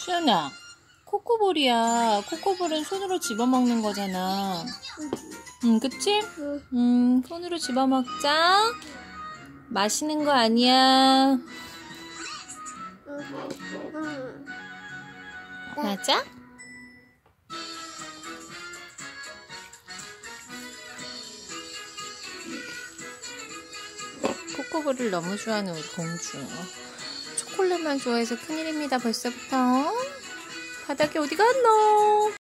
수연아, 코코볼이야. 코코볼은 손으로 집어먹는 거잖아. 그치? 손으로 집어먹자. 맛있는 거 아니야. 맞아? 코코볼을 너무 좋아하는 우리 공주. 초콜릿만 좋아해서 큰일입니다. 벌써부터. 바닥에 어디 갔노?